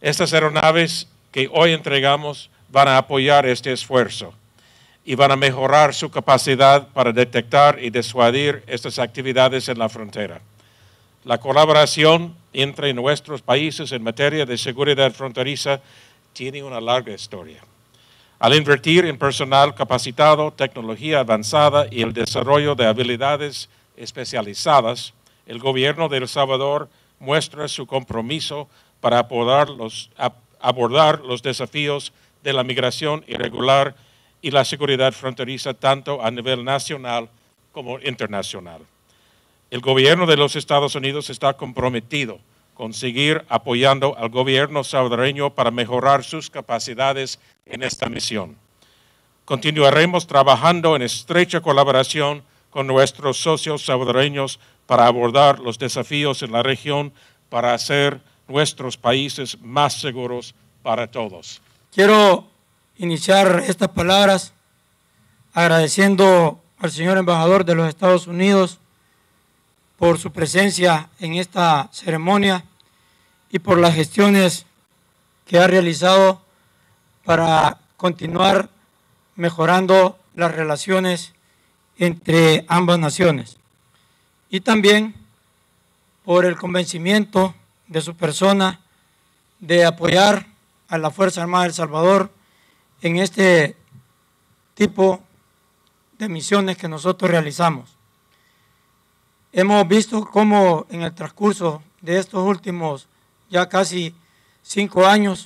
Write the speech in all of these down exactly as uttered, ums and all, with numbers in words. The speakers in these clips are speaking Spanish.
Estas aeronaves que hoy entregamos van a apoyar este esfuerzo y van a mejorar su capacidad para detectar y disuadir estas actividades en la frontera. La colaboración entre nuestros países en materia de seguridad fronteriza tiene una larga historia. Al invertir en personal capacitado, tecnología avanzada y el desarrollo de habilidades especializadas, el gobierno de El Salvador muestra su compromiso para abordar los, abordar los desafíos de la migración irregular y la seguridad fronteriza tanto a nivel nacional como internacional. El gobierno de los Estados Unidos está comprometido con seguir apoyando al gobierno salvadoreño para mejorar sus capacidades en esta misión. Continuaremos trabajando en estrecha colaboración con nuestros socios salvadoreños para abordar los desafíos en la región para hacer nuestros países más seguros para todos. Quiero iniciar estas palabras agradeciendo al señor embajador de los Estados Unidos por su presencia en esta ceremonia y por las gestiones que ha realizado para continuar mejorando las relaciones entre ambas naciones. Y también por el convencimiento de su persona de apoyar a la Fuerza Armada de El Salvador en este tipo de misiones que nosotros realizamos. Hemos visto cómo en el transcurso de estos últimos ya casi cinco años,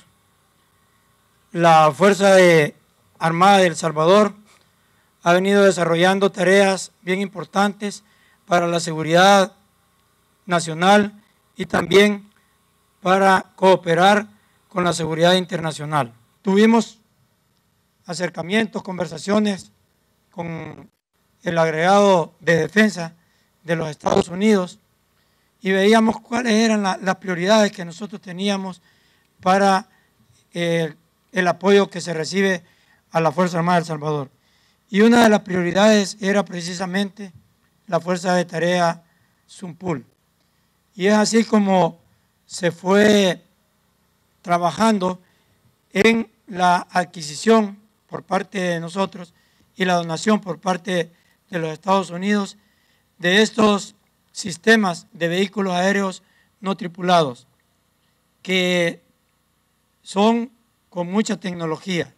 la Fuerza de Armada de El Salvador ha venido desarrollando tareas bien importantes para la seguridad nacional y también para cooperar con la seguridad internacional. Tuvimos acercamientos, conversaciones con el agregado de defensa de los Estados Unidos y veíamos cuáles eran la, las prioridades que nosotros teníamos para eh, el apoyo que se recibe a la Fuerza Armada de El Salvador. Y una de las prioridades era precisamente la Fuerza de Tarea Zumpul. Y es así como se fue trabajando en la adquisición por parte de nosotros y la donación por parte de los Estados Unidos de estos sistemas de vehículos aéreos no tripulados, que son con mucha tecnología,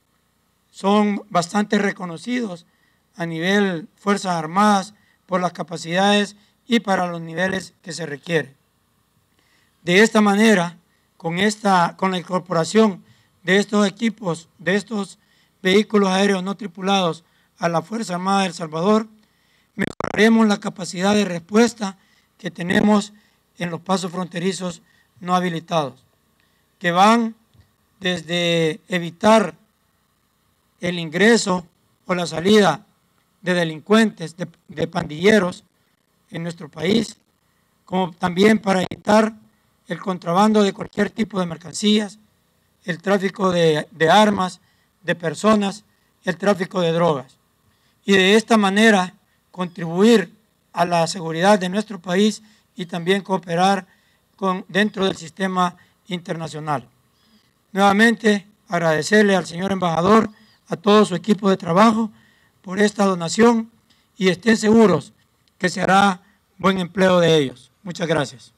son bastante reconocidos a nivel Fuerzas Armadas por las capacidades y para los niveles que se requiere. De esta manera, con, esta, con la incorporación de estos equipos, de estos vehículos aéreos no tripulados a la Fuerza Armada de El Salvador, mejoraremos la capacidad de respuesta que tenemos en los pasos fronterizos no habilitados, que van desde evitar el ingreso o la salida de delincuentes, de, de pandilleros en nuestro país, como también para evitar el contrabando de cualquier tipo de mercancías, el tráfico de, de armas, de personas, el tráfico de drogas. Y de esta manera contribuir a la seguridad de nuestro país y también cooperar con, dentro del sistema internacional. Nuevamente, agradecerle al señor embajador, a todo su equipo de trabajo por esta donación y estén seguros que se hará buen empleo de ellos. Muchas gracias.